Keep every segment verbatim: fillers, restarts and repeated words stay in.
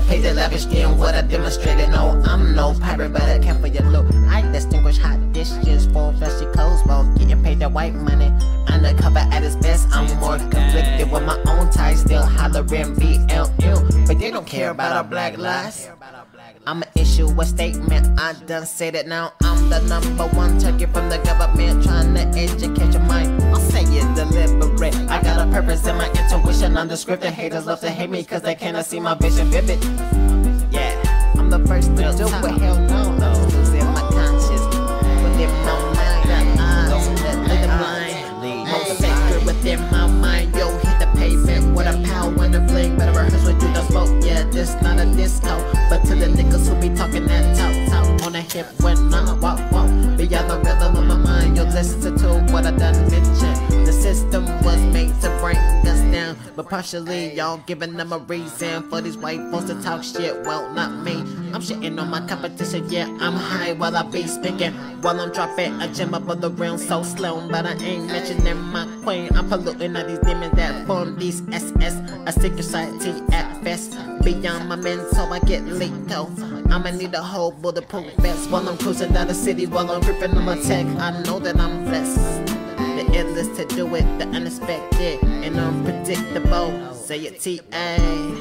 Pay the lavish skin, what I demonstrated. No, I'm no pirate, but I care for your look. I distinguish hot dishes for flashy clothes while getting paid that white money. Undercover at its best, I'm more conflicted with my own ties, still hollering B L M. But they don't care about our black lives. I'ma issue a statement, I done said it now. I'm the number one target from the government, trying to educate your mind. I'll say it deliberate. I got a purpose in my intuition, unscripted. Haters love to hate me cause they cannot see my vision vivid. Yeah, I'm the first to do it, hell no. Losing my conscience within my mind. Don't let the blind, most sacred within my mind. Yo, hit the pavement with a power and a bling. Better rehearse what you done spoke. Yeah, this not a disco, but to the niggas who be talking that talk, talk on the hip when I walk, walk. Beyond the rhythm of my mind, you'll listen to what I done mentioned. The system was made to bring us down, but partially y'all giving them a reason for these white folks to talk shit. Well, not me. I'm shitting on my competition. Yeah, I'm high while I be speaking, while I'm dropping a gem above the realm so slow. But I ain't mentioning my queen. I'm polluting all these demons that form these S S. A secret society at best. Beyond my mental, I get lethal. I'ma need a whole bulletproof vest while I'm cruising down the city, while I'm gripping on my tech. I know that I'm blessed. The endless to do it, the unexpected and unpredictable. Say it T A.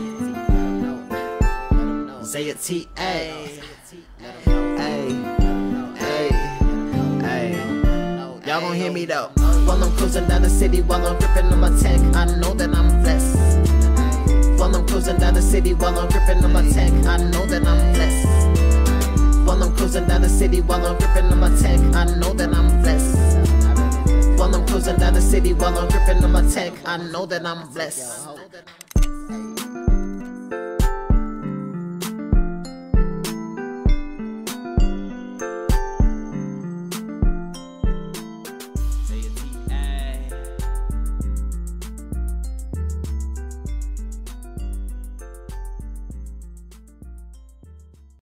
Say it T A. Ay, ay, ay. Y'all gon' hear me though. While I'm cruising down the city, while I'm gripping on my tech, I know that I'm blessed. While I'm cruising down the city, while I'm gripping on my tech, I know that I'm blessed. While I'm cruising down the city, while I'm gripping on my tech, I know that I'm blessed. While I'm cruising down the city, while I'm gripping on my tech, I know that I'm blessed.